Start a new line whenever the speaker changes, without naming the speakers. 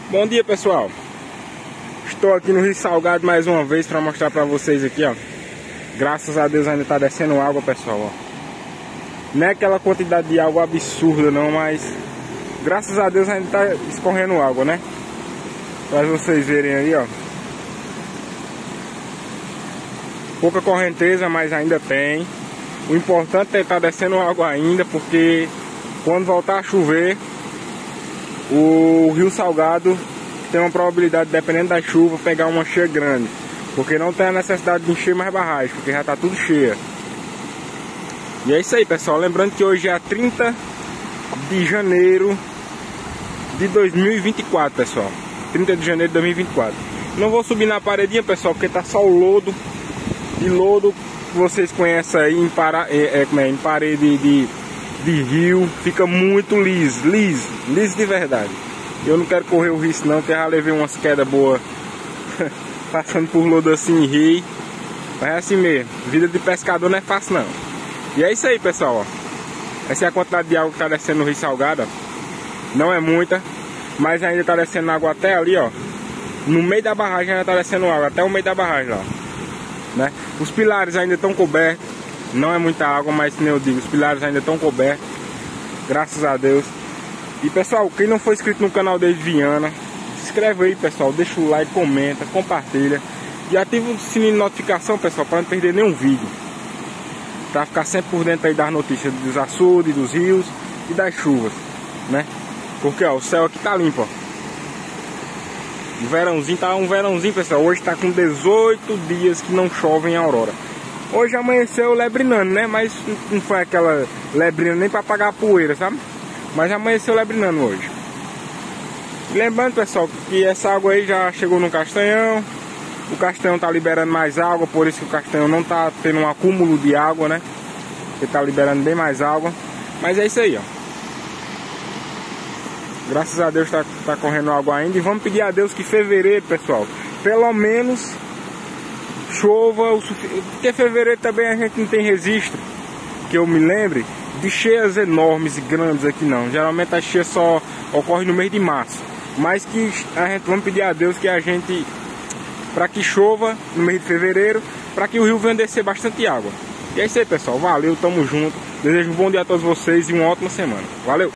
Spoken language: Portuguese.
Bom dia, pessoal. Estou aqui no Rio Salgado mais uma vez para mostrar para vocês aqui, ó. Graças a Deus ainda está descendo água, pessoal, ó. Não é aquela quantidade de água absurda não, mas graças a Deus ainda está escorrendo água, né? Para vocês verem aí, ó. Pouca correnteza, mas ainda tem. O importante é estar descendo água ainda, porque quando voltar a chover, o Rio Salgado tem uma probabilidade, dependendo da chuva, pegar uma cheia grande, porque não tem a necessidade de encher mais barragem, porque já está tudo cheia. E é isso aí, pessoal. Lembrando que hoje é 30 de janeiro de 2024, pessoal. 30 de janeiro de 2024. Não vou subir na paredinha, pessoal, porque tá só o lodo. E lodo, vocês conhecem aí, em parede de rio, fica muito liso de verdade. Eu não quero correr o risco não, porque já levei umas quedas boas passando por lodo assim em rio. Mas é assim mesmo, vida de pescador não é fácil não. E é isso aí, pessoal, ó. Essa é a quantidade de água que está descendo no Rio Salgado, ó. Não é muita, mas ainda está descendo água até ali, ó. No meio da barragem ainda está descendo água, até o meio da barragem lá, né? Os pilares ainda estão cobertos. Não é muita água, mas como eu digo, os pilares ainda estão cobertos, graças a Deus. E pessoal, quem não for inscrito no canal David Viana, se inscreve aí, pessoal, deixa o like, comenta, compartilha e ativa o sininho de notificação, pessoal, para não perder nenhum vídeo, para ficar sempre por dentro aí das notícias dos açudes, dos rios e das chuvas, né? Porque ó, o céu aqui tá limpo, ó. O verãozinho tá um verãozinho, pessoal. Hoje tá com 18 dias que não chove em Aurora. Hoje amanheceu lebrinando, né? Mas não foi aquela lebrina nem para apagar a poeira, sabe? Mas amanheceu lebrinando hoje. Lembrando, pessoal, que essa água aí já chegou no Castanhão. O Castanhão tá liberando mais água, por isso que o Castanhão não tá tendo um acúmulo de água, né? Ele tá liberando bem mais água. Mas é isso aí, ó. Graças a Deus tá correndo água ainda. E vamos pedir a Deus que fevereiro, pessoal, pelo menos chova o suficiente. Porque fevereiro também a gente não tem registro, que eu me lembre, de cheias enormes e grandes aqui não. Geralmente a cheia só ocorre no mês de março. Mas que a gente vamos pedir a Deus que a gente, para que chova no mês de fevereiro, para que o rio venha descer bastante água. E é isso aí, pessoal. Valeu, tamo junto. Desejo um bom dia a todos vocês e uma ótima semana. Valeu!